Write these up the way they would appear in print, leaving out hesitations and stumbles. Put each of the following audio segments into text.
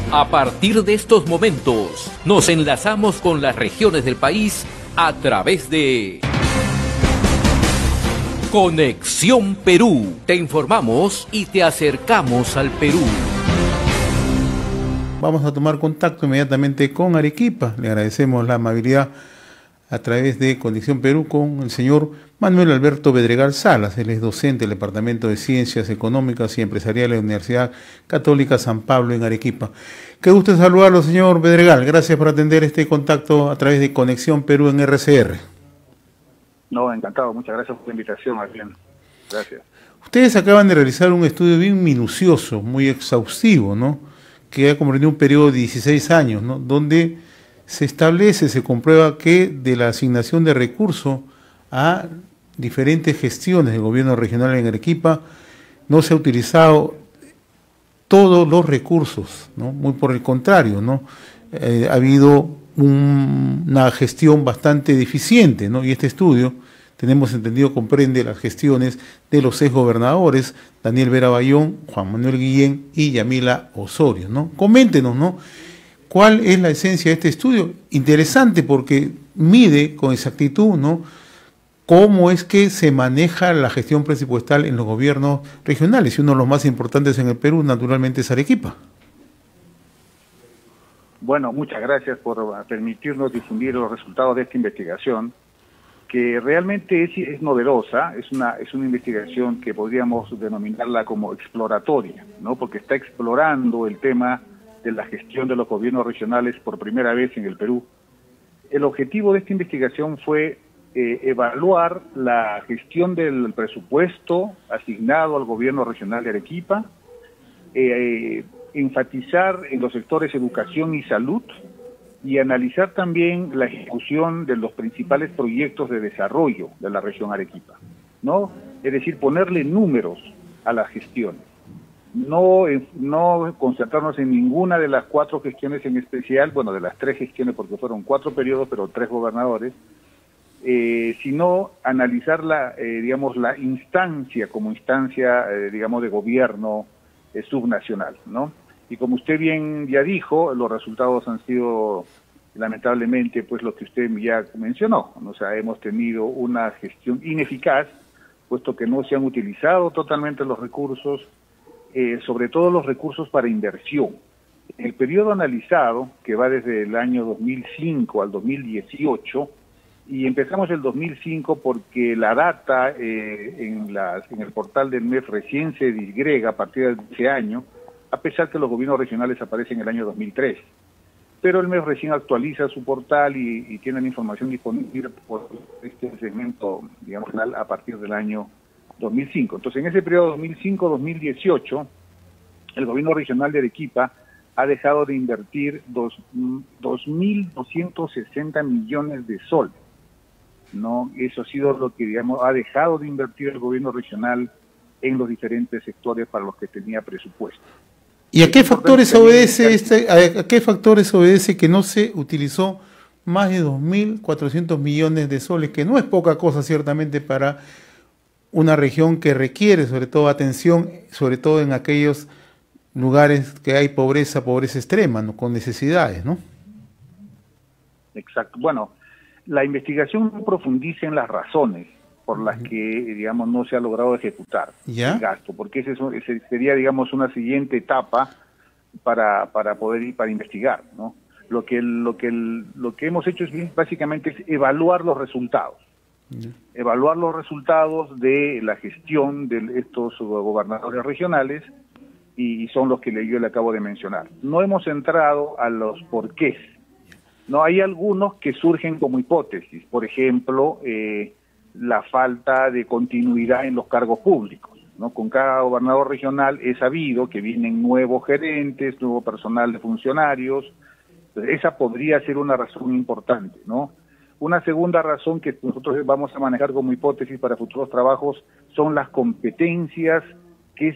A partir de estos momentos, nos enlazamos con las regiones del país a través de Conexión Perú. Te informamos y te acercamos al Perú. Vamos a tomar contacto inmediatamente con Arequipa. Le agradecemos la amabilidad a través de Conexión Perú con el señor Manuel Alberto Bedregal Salas. Él es docente del Departamento de Ciencias Económicas y Empresariales de la Universidad Católica San Pablo en Arequipa. Qué gusto saludarlo, señor Bedregal. Gracias por atender este contacto a través de Conexión Perú en RCR. No, encantado. Muchas gracias por la invitación, Adrián. Gracias. Ustedes acaban de realizar un estudio bien minucioso, muy exhaustivo, ¿no? Que ha comprendido un periodo de 16 años, ¿no? Donde se establece, se comprueba que de la asignación de recursos a diferentes gestiones del gobierno regional en Arequipa no se ha utilizado todos los recursos, ¿no? Muy por el contrario, ¿no? Ha habido una gestión bastante deficiente, ¿no? Y este estudio, tenemos entendido, comprende las gestiones de los exgobernadores Daniel Vera Bayón, Juan Manuel Guillén y Yamila Osorio, ¿no? Coméntenos, ¿no? ¿Cuál es la esencia de este estudio? Interesante porque mide con exactitud, ¿no?, cómo es que se maneja la gestión presupuestal en los gobiernos regionales, y uno de los más importantes en el Perú, naturalmente, es Arequipa. Bueno, muchas gracias por permitirnos difundir los resultados de esta investigación, que realmente es novedosa, es una investigación que podríamos denominarla como exploratoria, ¿no?, porque está explorando el tema de la gestión de los gobiernos regionales por primera vez en el Perú. El objetivo de esta investigación fue evaluar la gestión del presupuesto asignado al gobierno regional de Arequipa, enfatizar en los sectores educación y salud, y analizar también la ejecución de los principales proyectos de desarrollo de la región Arequipa, ¿no? Es decir, ponerle números a las gestiones. No concentrarnos en ninguna de las 4 gestiones en especial, bueno, de las 3 gestiones, porque fueron 4 periodos, pero 3 gobernadores, sino analizar la instancia como instancia, digamos, de gobierno subnacional, ¿no? Y como usted bien ya dijo, los resultados han sido, lamentablemente, pues lo que usted ya mencionó. O sea, hemos tenido una gestión ineficaz, puesto que no se han utilizado totalmente los recursos, sobre todo los recursos para inversión. En el periodo analizado, que va desde el año 2005 al 2018, y empezamos el 2005 porque la data en el portal del MEF recién se disgrega a partir de ese año, a pesar que los gobiernos regionales aparecen en el año 2003. Pero el MEF recién actualiza su portal y tiene la información disponible por este segmento, digamos, a partir del año 2005. Entonces, en ese periodo 2005-2018, el gobierno regional de Arequipa ha dejado de invertir 2.260 millones de soles, ¿no? Eso ha sido lo que, digamos, ha dejado de invertir el gobierno regional en los diferentes sectores para los que tenía presupuesto. ¿Y a qué factores obedece que no se utilizó más de 2.400 millones de soles, que no es poca cosa ciertamente para una región que requiere sobre todo atención, sobre todo en aquellos lugares que hay pobreza extrema, ¿no?, con necesidades, ¿no? Exacto. Bueno, la investigación no profundiza en las razones por las que, digamos, no se ha logrado ejecutar el gasto, porque ese sería, digamos, una siguiente etapa para investigar, ¿no? Lo que hemos hecho es básicamente es evaluar los resultados. Evaluar los resultados de la gestión de estos gobernadores regionales, y son los que yo le acabo de mencionar. No hemos entrado a los porqués. No, hay algunos que surgen como hipótesis, por ejemplo, la falta de continuidad en los cargos públicos, ¿no? Con cada gobernador regional es sabido que vienen nuevos gerentes, nuevo personal de funcionarios. Entonces, esa podría ser una razón importante, ¿no? Una segunda razón que nosotros vamos a manejar como hipótesis para futuros trabajos son las competencias que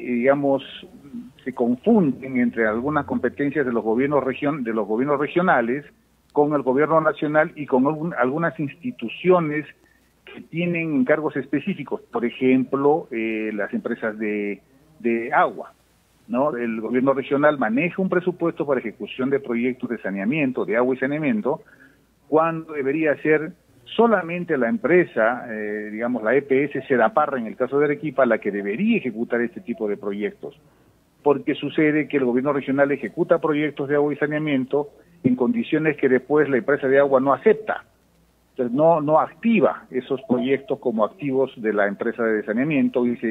se confunden entre algunas competencias de los gobiernos regionales con el gobierno nacional y con algunas instituciones que tienen encargos específicos, por ejemplo, las empresas de agua, ¿no? El gobierno regional maneja un presupuesto para ejecución de proyectos de saneamiento, de agua y saneamiento, cuando debería ser solamente la empresa, digamos la EPS Sedaparra en el caso de Arequipa, la que debería ejecutar este tipo de proyectos. Porque sucede que el gobierno regional ejecuta proyectos de agua y saneamiento en condiciones que después la empresa de agua no acepta. Entonces no activa esos proyectos como activos de la empresa de saneamiento y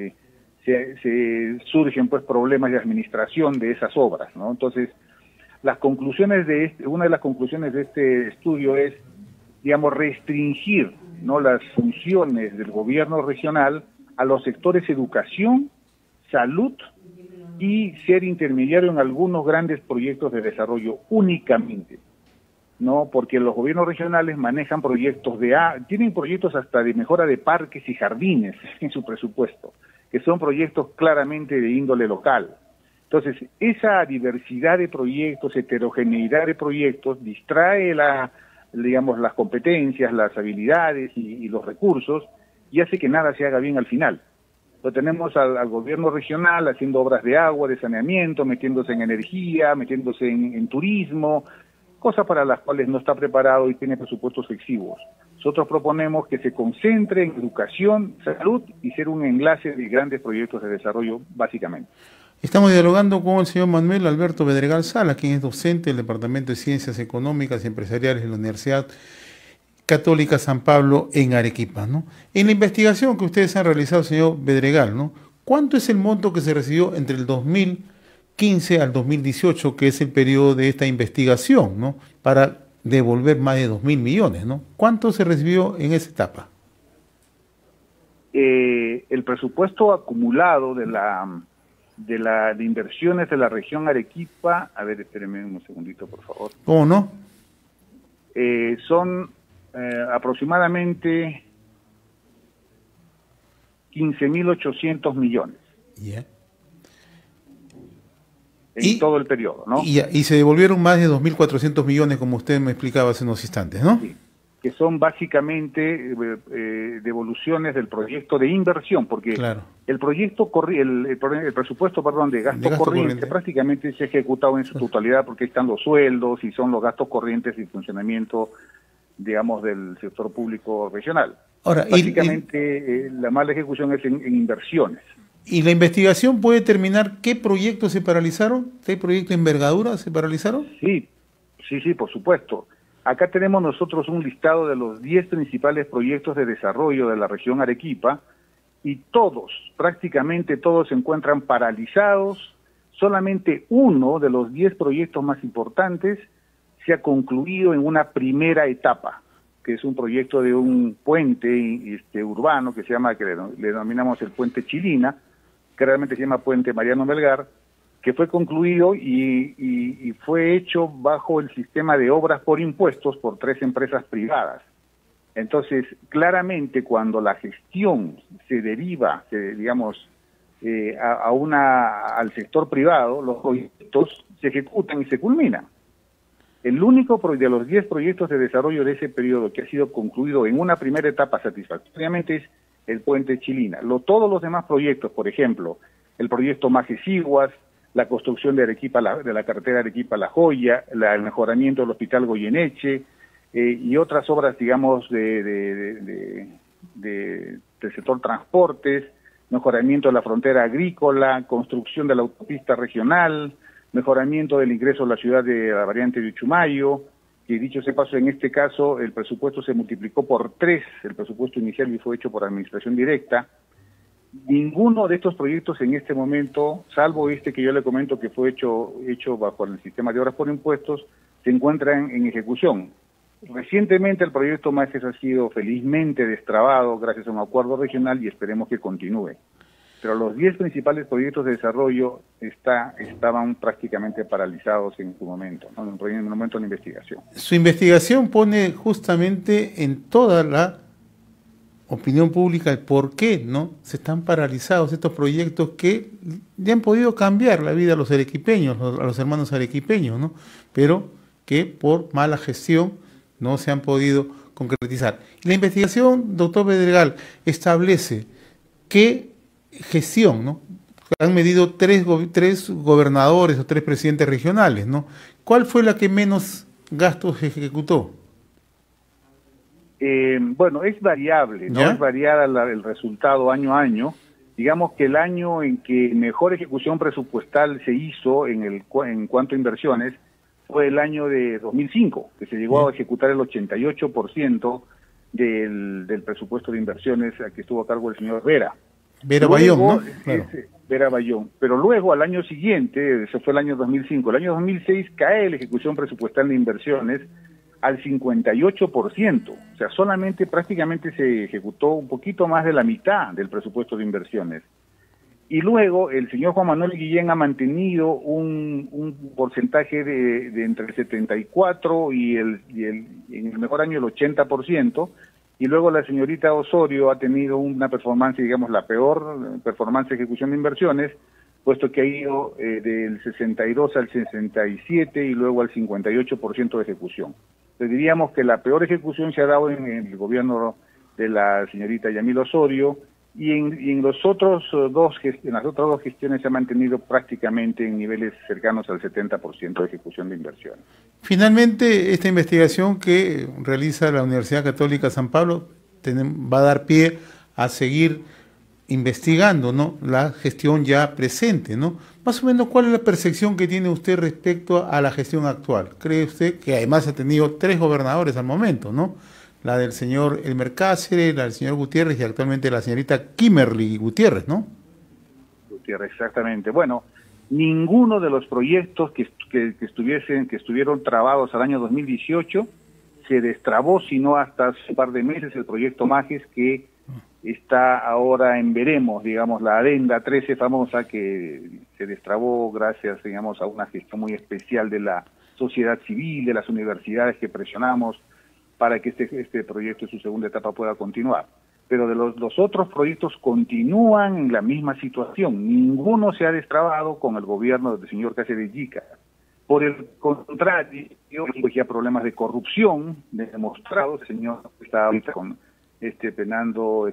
se surgen pues problemas de administración de esas obras, ¿no? Entonces, una de las conclusiones de este estudio es, digamos, restringir, ¿no?, las funciones del gobierno regional a los sectores educación, salud y ser intermediario en algunos grandes proyectos de desarrollo únicamente, ¿no? Porque los gobiernos regionales manejan proyectos tienen proyectos hasta de mejora de parques y jardines en su presupuesto, que son proyectos claramente de índole local. Entonces, esa diversidad de proyectos, heterogeneidad de proyectos, distrae las competencias, las habilidades y los recursos, y hace que nada se haga bien al final. Lo tenemos al gobierno regional haciendo obras de agua, de saneamiento, metiéndose en energía, metiéndose en turismo, cosas para las cuales no está preparado y tiene presupuestos exiguos. Nosotros proponemos que se concentre en educación, salud y ser un enlace de grandes proyectos de desarrollo, básicamente. Estamos dialogando con el señor Manuel Alberto Bedregal Sala, quien es docente del Departamento de Ciencias Económicas y Empresariales de la Universidad Católica San Pablo en Arequipa, ¿no? En la investigación que ustedes han realizado, señor Bedregal, ¿no?, ¿cuánto es el monto que se recibió entre el 2015 al 2018, que es el periodo de esta investigación, ¿no?, para devolver más de 2.000 millones, ¿no? ¿Cuánto se recibió en esa etapa? El presupuesto acumulado de inversiones de la región Arequipa, a ver, espérenme un segundito, por favor. ¿Cómo no? Son aproximadamente 15.800 millones. Yeah. En todo el periodo, ¿no? Y se devolvieron más de 2.400 millones, como usted me explicaba hace unos instantes, ¿no? Sí, que son básicamente devoluciones del proyecto de inversión, porque claro, el presupuesto de gasto corriente prácticamente se ha ejecutado en su totalidad, porque están los sueldos y son los gastos corrientes y funcionamiento, digamos, del sector público regional. Ahora, básicamente la mala ejecución es en inversiones. ¿Y la investigación puede determinar qué proyectos se paralizaron? ¿Qué proyectos de envergadura se paralizaron? Sí, por supuesto. Acá tenemos nosotros un listado de los 10 principales proyectos de desarrollo de la región Arequipa y prácticamente todos se encuentran paralizados. Solamente uno de los 10 proyectos más importantes se ha concluido en una primera etapa, que es un proyecto de un puente urbano que le denominamos el puente Chilina, que realmente se llama puente Mariano Melgar, que fue concluido y fue hecho bajo el sistema de obras por impuestos por 3 empresas privadas. Entonces, claramente cuando la gestión se deriva, al sector privado, los proyectos se ejecutan y se culminan. El único de los 10 proyectos de desarrollo de ese periodo que ha sido concluido en una primera etapa satisfactoriamente es el puente Chilina. Todos los demás proyectos, por ejemplo, el proyecto Majesiguas, la construcción de Arequipa, de la carretera Arequipa-La Joya, el mejoramiento del Hospital Goyeneche y otras obras, digamos, del sector transportes, mejoramiento de la frontera agrícola, construcción de la autopista regional, mejoramiento del ingreso a la ciudad de la variante de Uchumayo, que dicho sea paso, en este caso el presupuesto se multiplicó por 3, el presupuesto inicial y fue hecho por administración directa. Ninguno de estos proyectos en este momento, salvo este que yo le comento que fue hecho bajo el sistema de obras por impuestos, se encuentran en ejecución. Recientemente el proyecto Majes ha sido felizmente destrabado gracias a un acuerdo regional y esperemos que continúe. Pero los 10 principales proyectos de desarrollo estaban prácticamente paralizados en su momento, ¿no?, en el momento de la investigación. Su investigación pone justamente en toda la opinión pública el por qué no se están paralizados estos proyectos que ya han podido cambiar la vida a los arequipeños, a los hermanos arequipeños, ¿no?, pero que por mala gestión no se han podido concretizar. La investigación, doctor Bedregal, establece qué gestión, ¿no?, han medido tres gobernadores o 3 presidentes regionales, ¿no? ¿Cuál fue la que menos gastos ejecutó? Bueno, es variable, ¿no? ¿Ya? Es variada el resultado año a año. Digamos que el año en que mejor ejecución presupuestal se hizo en cuanto a inversiones fue el año de 2005, que se llegó a ejecutar el 88% del presupuesto de inversiones a que estuvo a cargo el señor Vera. Bayón, ¿no? Claro. Vera Bayón. Pero luego, al año siguiente, eso fue el año 2005, el año 2006 cae la ejecución presupuestal de inversiones al 58%. O sea, solamente prácticamente se ejecutó un poquito más de la mitad del presupuesto de inversiones. Y luego el señor Juan Manuel Guillén ha mantenido un porcentaje de entre el 74 y en el mejor año el 80%, y luego la señorita Osorio ha tenido una performance, digamos, la peor performance de ejecución de inversiones, puesto que ha ido del 62 al 67 y luego al 58% de ejecución. Entonces diríamos que la peor ejecución se ha dado en el gobierno de la señorita Yamil Osorio, y en las otras dos gestiones se ha mantenido prácticamente en niveles cercanos al 70% de ejecución de inversiones. Finalmente, esta investigación que realiza la Universidad Católica San Pablo va a dar pie a seguir investigando, ¿no?, la gestión ya presente, ¿no? Más o menos, ¿cuál es la percepción que tiene usted respecto a la gestión actual? ¿Cree usted que además ha tenido 3 gobernadores al momento, ¿no? La del señor Elmer Cáceres, la del señor Gutiérrez y actualmente la señorita Kimberly Gutiérrez, ¿no? Gutiérrez, exactamente. Bueno, ninguno de los proyectos que estuvieron trabados al año 2018 se destrabó, sino hasta hace un par de meses el proyecto Majes, que está ahora en veremos, digamos, la adenda 13 famosa, que se destrabó gracias, digamos, a una gestión muy especial de la sociedad civil, de las universidades que presionamos para que este proyecto en su segunda etapa pueda continuar. Pero de los otros proyectos continúan en la misma situación. Ninguno se ha destrabado con el gobierno del señor Cáceres Yica. Por el contrario, pues ya problemas de corrupción demostrados. El señor está ahorita penando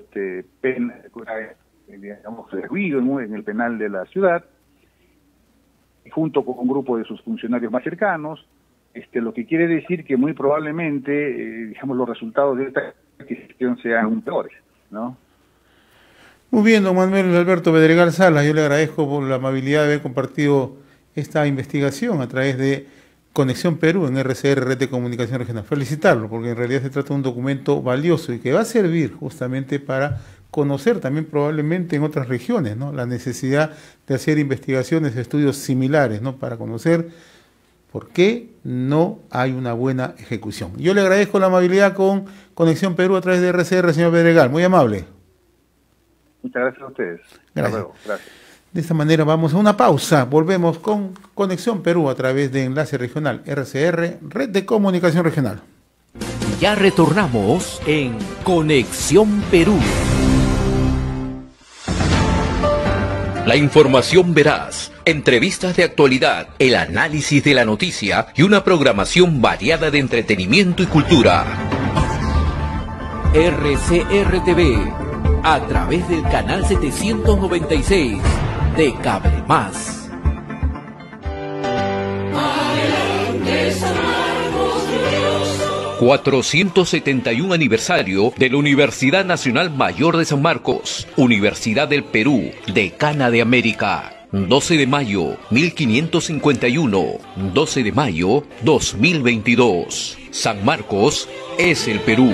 digamos, ruido en el penal de la ciudad, junto con un grupo de sus funcionarios más cercanos. Lo que quiere decir que muy probablemente, digamos, los resultados de esta gestión sean aún peores, ¿no? Muy bien, don Manuel Alberto Bedregal Salas, yo le agradezco por la amabilidad de haber compartido esta investigación a través de Conexión Perú en RCR, Red de Comunicación Regional. Felicitarlo, porque en realidad se trata de un documento valioso y que va a servir justamente para conocer también probablemente en otras regiones, ¿no?, la necesidad de hacer investigaciones, estudios similares, ¿no?, para conocer por qué no hay una buena ejecución. Yo le agradezco la amabilidad con Conexión Perú a través de RCR, señor Bedregal. Muy amable. Muchas gracias a ustedes. Gracias. Hasta luego. Gracias. De esta manera vamos a una pausa. Volvemos con Conexión Perú a través de Enlace Regional RCR, Red de Comunicación Regional. Ya retornamos en Conexión Perú. La información veraz, entrevistas de actualidad, el análisis de la noticia y una programación variada de entretenimiento y cultura. RCR TV, a través del canal 796 de Cable Más. 471 aniversario de la Universidad Nacional Mayor de San Marcos, Universidad del Perú, Decana de América. 12 de mayo 1551, 12 de mayo 2022. San Marcos es el Perú.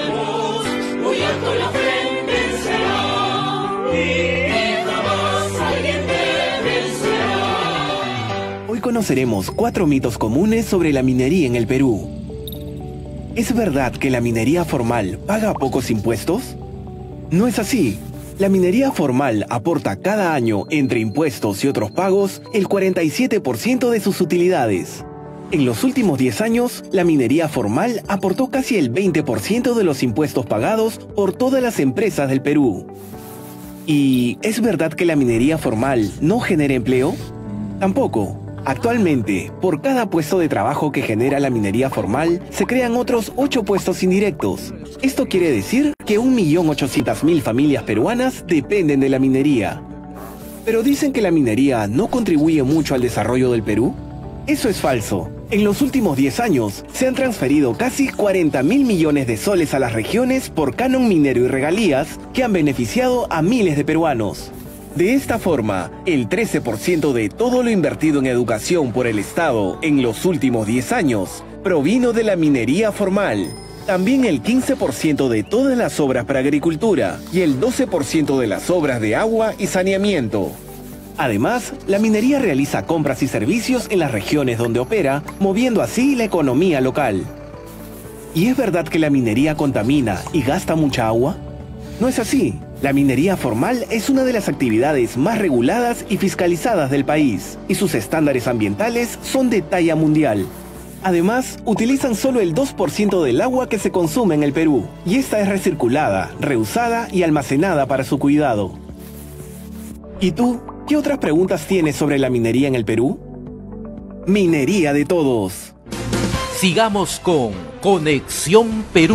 Hoy conoceremos 4 mitos comunes sobre la minería en el Perú. ¿Es verdad que la minería formal paga pocos impuestos? No es así. La minería formal aporta cada año, entre impuestos y otros pagos, el 47% de sus utilidades. En los últimos 10 años, la minería formal aportó casi el 20% de los impuestos pagados por todas las empresas del Perú. ¿Y es verdad que la minería formal no genera empleo? Tampoco. Actualmente, por cada puesto de trabajo que genera la minería formal, se crean otros 8 puestos indirectos. Esto quiere decir que 1.800.000 familias peruanas dependen de la minería. Pero dicen que la minería no contribuye mucho al desarrollo del Perú. Eso es falso. En los últimos 10 años se han transferido casi 40.000 millones de soles a las regiones por canon minero y regalías que han beneficiado a miles de peruanos. De esta forma, el 13% de todo lo invertido en educación por el Estado en los últimos 10 años provino de la minería formal. También el 15% de todas las obras para agricultura y el 12% de las obras de agua y saneamiento. Además, la minería realiza compras y servicios en las regiones donde opera, moviendo así la economía local. ¿Y es verdad que la minería contamina y gasta mucha agua? No es así. La minería formal es una de las actividades más reguladas y fiscalizadas del país, y sus estándares ambientales son de talla mundial. Además, utilizan solo el 2% del agua que se consume en el Perú, y esta es recirculada, reusada y almacenada para su cuidado. ¿Y tú? ¿Qué otras preguntas tienes sobre la minería en el Perú? Minería de todos. Sigamos con Conexión Perú.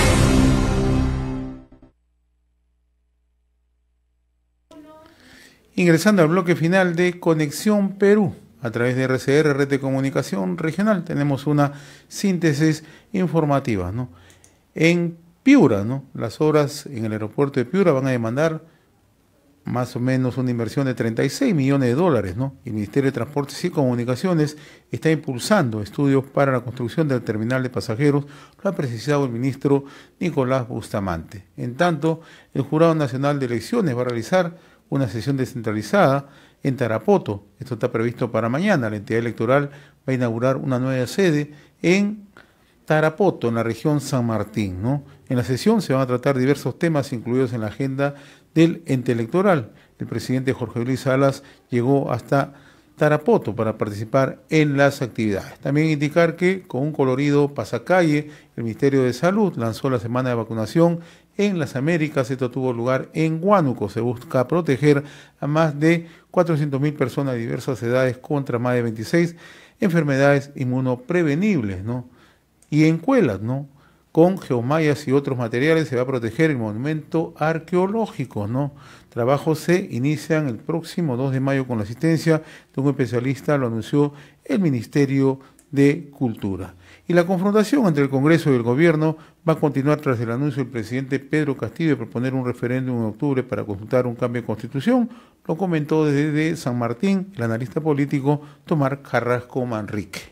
Ingresando al bloque final de Conexión Perú, a través de RCR, Red de Comunicación Regional, tenemos una síntesis informativa, ¿no? En Piura, ¿no? Las obras en el aeropuerto de Piura van a demandar más o menos una inversión de 36 millones de dólares, ¿no? El Ministerio de Transportes y Comunicaciones está impulsando estudios para la construcción del terminal de pasajeros, lo ha precisado el ministro Nicolás Bustamante. En tanto, el Jurado Nacional de Elecciones va a realizar una sesión descentralizada en Tarapoto. Esto está previsto para mañana. La entidad electoral va a inaugurar una nueva sede en Tarapoto, en la región San Martín, ¿no? En la sesión se van a tratar diversos temas incluidos en la agenda del ente electoral. El presidente Jorge Luis Salas llegó hasta Tarapoto para participar en las actividades. También indicar que con un colorido pasacalle, el Ministerio de Salud lanzó la semana de vacunación en las Américas. Esto tuvo lugar en Huánuco. Se busca proteger a más de 400.000 personas de diversas edades contra más de 26 enfermedades inmunoprevenibles, ¿no? Y en Cuelas, ¿no? Con geomallas y otros materiales se va a proteger el monumento arqueológico, ¿no? Trabajos se inician el próximo 2 de mayo con la asistencia de un especialista, lo anunció el Ministerio de Cultura. Y la confrontación entre el Congreso y el Gobierno va a continuar tras el anuncio del presidente Pedro Castillo de proponer un referéndum en octubre para consultar un cambio de constitución. Lo comentó desde San Martín el analista político Tomás Carrasco Manrique.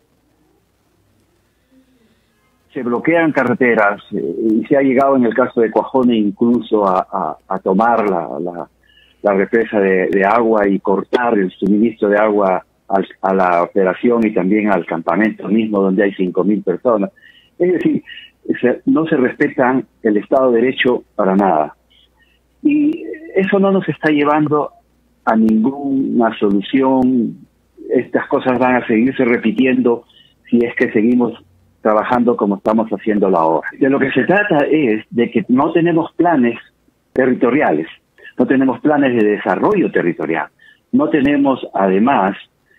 Se bloquean carreteras y se ha llegado en el caso de Cuajone incluso a tomar la represa de agua y cortar el suministro de agua a la operación y también al campamento mismo donde hay 5.000 personas. Es decir, no se respetan el Estado de Derecho para nada. Y eso no nos está llevando a ninguna solución. Estas cosas van a seguirse repitiendo si es que seguimos trabajando como estamos haciéndolo ahora. De lo que se trata es de que no tenemos planes territoriales, no tenemos planes de desarrollo territorial, no tenemos además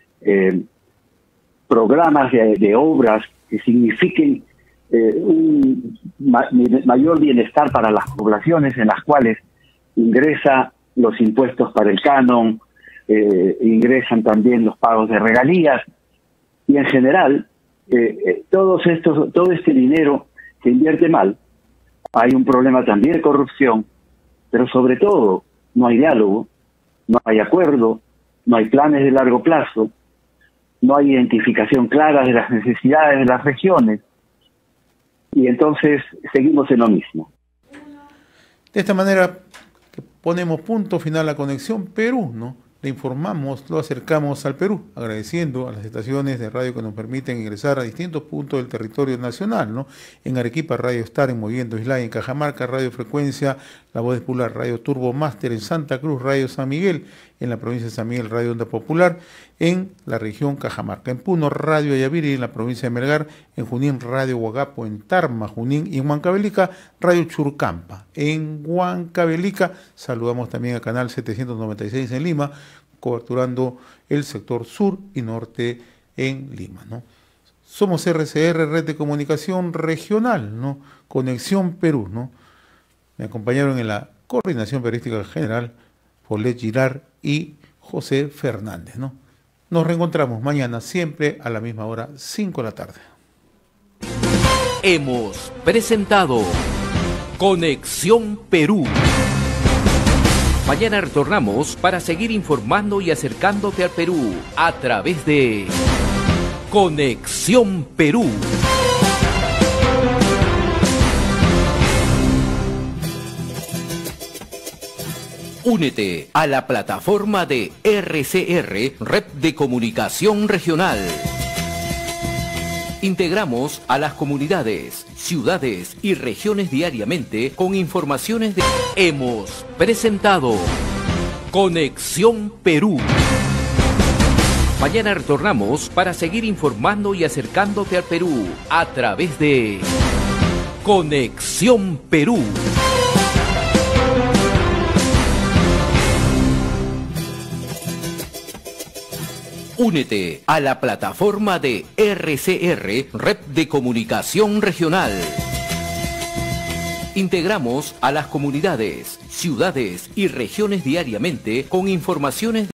programas de obras que signifiquen un mayor bienestar para las poblaciones, en las cuales ingresan los impuestos para el canon, ingresan también los pagos de regalías y en general todo este dinero se invierte mal. Hay un problema también de corrupción, pero sobre todo no hay diálogo, no hay acuerdo, no hay planes de largo plazo, no hay identificación clara de las necesidades de las regiones y entonces seguimos en lo mismo. De esta manera ponemos punto final a Conexión Perú, ¿no? Le informamos, lo acercamos al Perú, agradeciendo a las estaciones de radio que nos permiten ingresar a distintos puntos del territorio nacional, ¿no? En Arequipa, Radio Star, en Moviendo Islay, en Cajamarca, Radio Frecuencia, La Voz Popular, Radio Turbo Máster, en Santa Cruz, Radio San Miguel, en la provincia de San Miguel, Radio Onda Popular, en la región Cajamarca, en Puno, Radio Ayaviri, en la provincia de Melgar, en Junín, Radio Huagapo, en Tarma, Junín, y en Huancavelica, Radio Churcampa. En Huancavelica saludamos también al canal 796 en Lima, coberturando el sector sur y norte en Lima, ¿no? Somos RCR, Red de Comunicación Regional, ¿no? Conexión Perú, ¿no? Me acompañaron en la coordinación periodística general Paulette Girard y José Fernández, ¿no? Nos reencontramos mañana, siempre a la misma hora, 5 de la tarde. Hemos presentado Conexión Perú. Mañana retornamos para seguir informando y acercándote al Perú a través de Conexión Perú. Únete a la plataforma de RCR, Red de Comunicación Regional. Integramos a las comunidades, ciudades y regiones diariamente con informaciones de... Hemos presentado Conexión Perú. Mañana retornamos para seguir informando y acercándote al Perú a través de Conexión Perú. Únete a la plataforma de RCR, Red de Comunicación Regional. Integramos a las comunidades, ciudades y regiones diariamente con informaciones de...